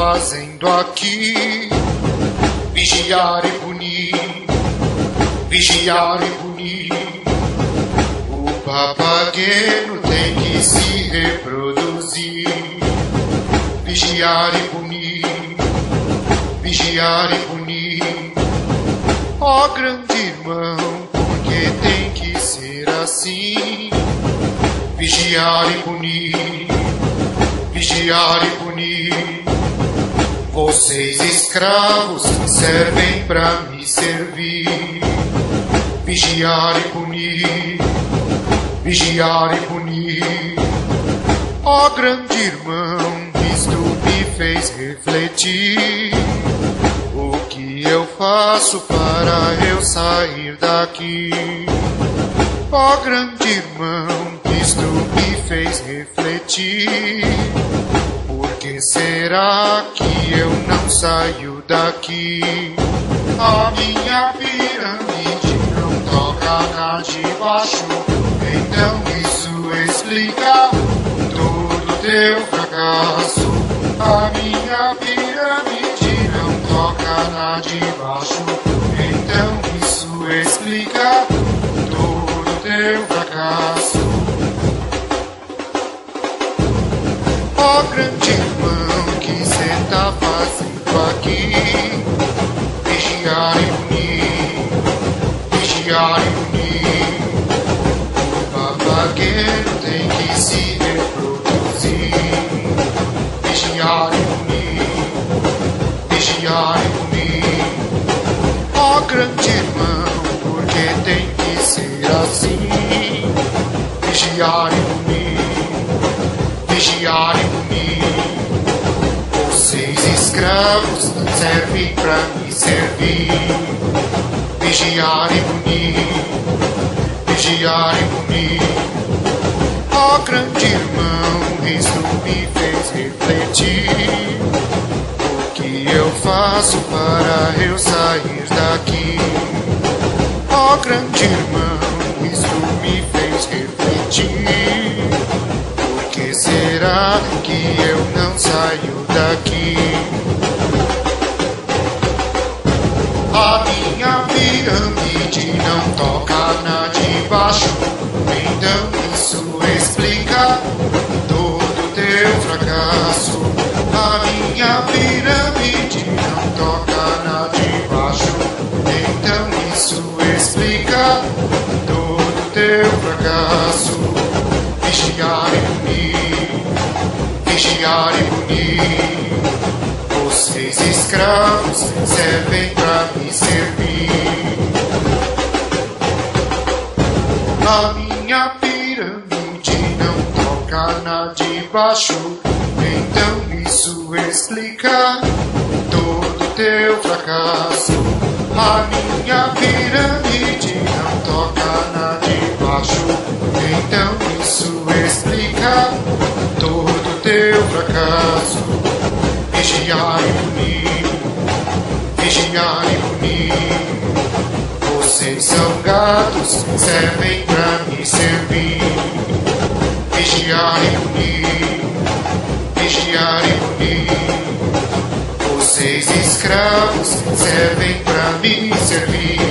fazendo aqui? Vigiar e punir, vigiar e punir. O papageno tem que se reproduzir. Vigiar e punir, vigiar e punir. Ó grande irmão, porque tem que ser assim? Vigiar e punir, vigiar e punir. Vocês escravos servem pra me servir. Vigiar e punir, vigiar e punir. Ó grande irmão, isto me fez refletir. O que eu faço para eu sair daqui? Ó grande irmão, isto me fez refletir. Por que será que eu não saio daqui? A minha pirâmide não toca na de baixo. Então isso explica todo teu fracasso. A minha pirâmide não toca na de baixo. Então isso explica todo teu fracasso. Ó grande irmão, que cê tá fazendo aqui? Vigiar e punir, vigiar e punir. O papageno tem que se reproduzir. Vigiar e punir, vigiar e punir. Ó grande irmão, porque tem que ser assim? Vigiar e punir, vigiar e punir. Vocês escravos servem pra me servir. Vigiar e punir, vigiar e punir. Ó grande irmão, isso me fez refletir. O que eu faço para eu sair daqui? Ó grande irmão, isso me fez refletir. Por que será que eu não saio daqui? A minha pirâmide não toca na de baixo. Então isso explica todo teu fracasso. A minha pirâmide não toca na de baixo. Então isso explica todo teu fracasso. Vigiar e punir, vigiar e punir. Vocês escravos servem pra me servir. A minha pirâmide não toca na de baixo. Então isso explica todo teu fracasso. A minha pirâmide não toca na de baixo. Então isso explica todo teu fracasso. Vigiar e punir, vigiar e punir. Vocês são gatos, servem pra me servir. Vigiar e punir, vigiar e punir. Vocês escravos servem pra me servir.